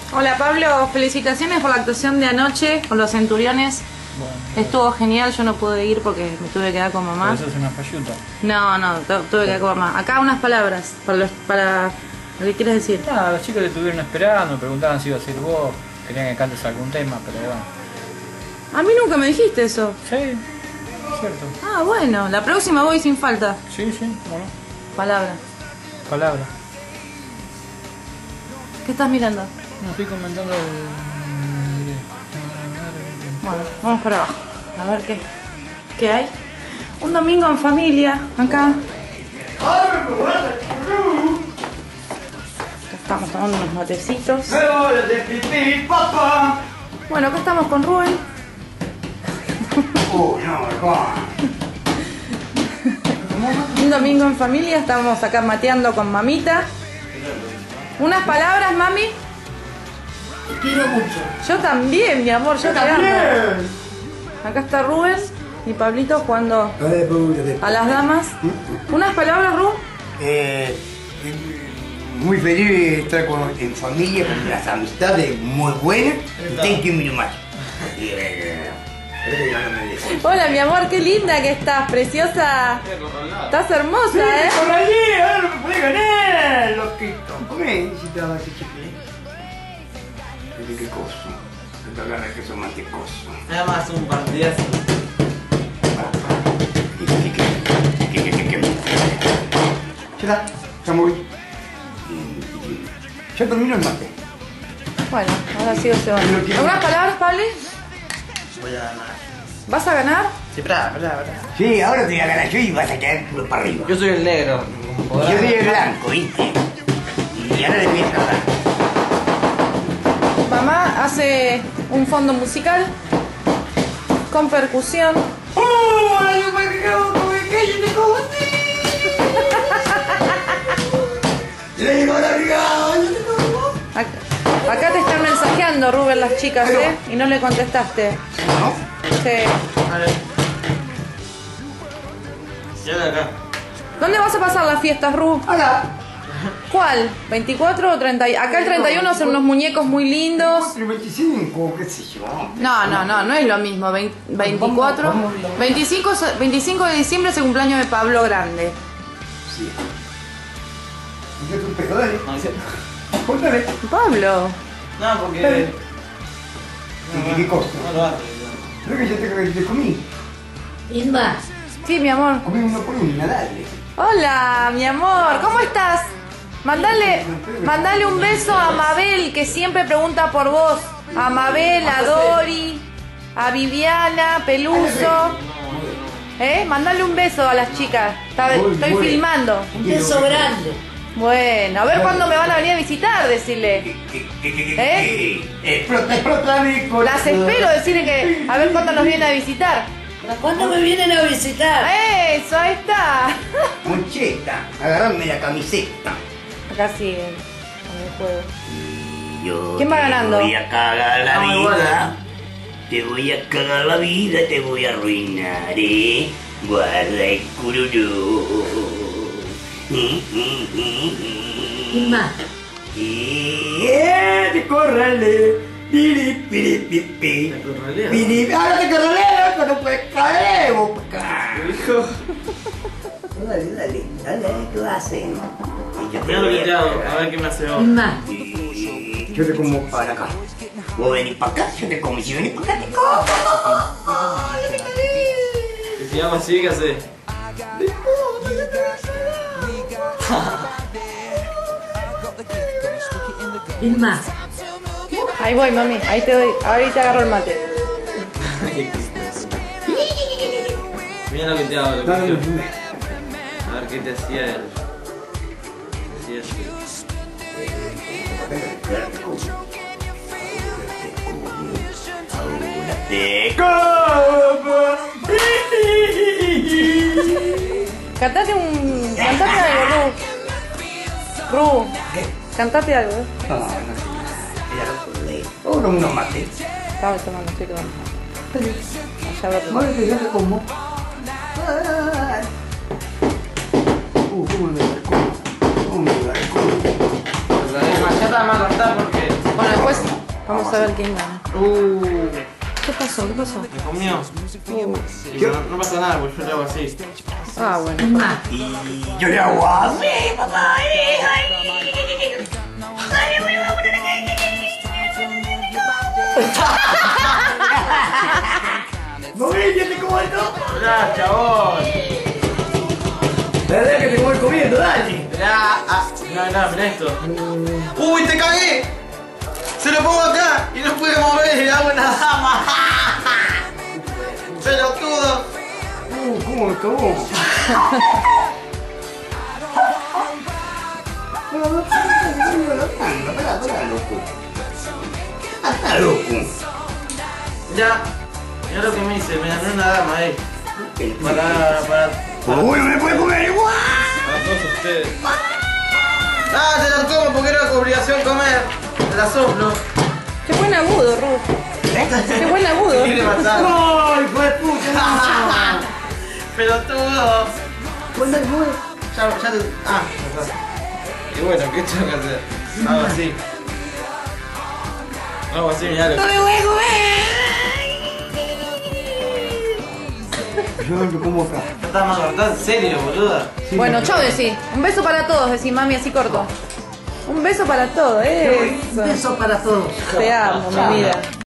Hola Pablo, felicitaciones por la actuación de anoche con los Centuriones. Bueno, Estuvo genial, yo no pude ir porque me tuve que quedar con mamá. eso es una falluta. No, tuve que quedar con mamá. Acá unas palabras para lo que quieres decir. Nada, los chicos te estuvieron esperando, preguntaban si ibas a ir vos, querían que cantes algún tema, pero bueno. A mí nunca me dijiste eso. Sí, cierto. Ah, bueno, la próxima voy sin falta. Sí, bueno. Palabra. Palabra. ¿Qué estás mirando? No, estoy comentando Bueno, vamos para abajo. A ver qué hay. Un domingo en familia, acá. Estamos tomando unos matecitos. Bueno, acá estamos con Rubén. Un domingo en familia, estamos acá mateando con mamita. ¿Unas palabras, mami? Te quiero mucho. Yo también, mi amor, yo te amo. Acá está Rubén y Pablito jugando a las damas. ¿Unas palabras, Ru? Muy feliz de estar en familia, con las amistades muy buenas. Thank you very much. Hola, mi amor, qué linda que estás, preciosa. Estás hermosa, ¿eh? ¡Por allí! ¡Ahora me puede ganar! Loquito. Come, necesitaba ese chicle. Qué coso. Esta gana que son mantecoso. Nada más un partidazo. Ya está, ya moví. Ya terminó el mate. Bueno, ahora sí se va. ¿Algunas palabras, Pablo? Voy a ganar. ¿Vas a ganar? Sí, pará. Sí, ahora te voy a ganar yo y vas a quedar puro para arriba. Yo soy el negro. Yo soy el blanco, ¿viste? Y ahora le voy a agarrar. Mamá hace un fondo musical con percusión. Acá te están mensajeando, Rubén, las chicas, ¿eh? Y no le contestaste. ¿No? Sí. Vale. Ya de acá. ¿Dónde vas a pasar las fiestas, Ru? Hola. ¿Cuál? ¿24 o 30? Acá el 31 son unos muñecos muy lindos. 25, qué sé yo. No es lo mismo. 24. 25 de diciembre es el cumpleaños de Pablo Grande. Sí. ¿Y qué tu pedo, dale? No, es cierto. Cuéntale. Pablo. No, porque. ¿Y qué cosa? No lo hace. Creo que ya te comí. Inma, Sí, mi amor. Comí uno por una, dale. Hola, mi amor. ¿Cómo estás? Mandale un beso a Mabel, que siempre pregunta por vos. A Mabel, a Dori, a Viviana, Peluso. Mandale un beso a las chicas. Estoy filmando. un beso grande. Bueno, a ver cuándo me van a venir a visitar, decirle. Explota mi corazón. Las espero, decirle que a ver cuándo nos vienen a visitar. ¿Cuándo me vienen a visitar? Eso, ahí está. Moncheta, agarrame la camiseta. Acá siguen con el juego. Y yo ¿Quién va ganando? Te voy a cagar la No, vida. igual. Te voy a cagar la vida, te voy a arruinar, Guarda el cururú. Inma, Te corrale. Piri, piri, piri, piri. ¿Te corraleo? Piri, ahora te corraleo, que no puedes caer, vos para acá. Hijo. Dale, ¿qué vas a hacer? Yo Me he gritado, a ver qué me hace vos. Inma, Yo te como para acá. Vos venís para acá, yo te como. Y si venís para acá, te como. Y si llama así, ¿qué hace? Inma, Ahí voy, mami. Ahí te doy. Ahí te agarro el mate. Mira lo que te hago, lo que te hago. A ver qué te hacía él. Te hacía así. Te como. Cantate algo, Ru. Cantate algo, No, no. Uno, uno mate. Estaba tomando, estoy tomando. Allá va Vale, que yo te como. ¿Cómo me da el culo? ¿Cómo me da el culo? Pues la de machata me va a cortar porque Bueno, después vamos a ver quién gana. ¿Qué pasó? ¿Qué pasó? Me comió. No pasa nada, porque yo le hago así. Ah, bueno. Es más. Yo le hago así, papá. ¿No ves? ¿Ya te como esto? Mirá, chabón. La verdad que te como comiendo, dale. Mirá, no, mirá esto. ¡Uy, te cagué! Se lo pongo acá y no pude mover y le hago una dama. ¡Pelotudo! ¿Cómo me cagó? Anda, loco. Mirá lo que me hice, me gané una dama ahí. Para Uy, me puede comer igual. todos ustedes. Ah, te la como porque era obligación comer. Te la soplo. Qué buen agudo, Ruth. Qué buen agudo. ¿Qué le pasa? ¡Ay, hijo de puta! No. ¡Pelotudo! ¿Cuándo fue? Ya te... Ah, ya está. Y bueno, ¿qué tengo que hacer? Hago así. Hago así, mirá lo que... Yo no como acá. No estás más cortado, en serio, boluda. Bueno, chao, decí. Un beso para todos, decí, mami, así corto. Un beso para todos, Un beso para todos. Te amo, mi vida.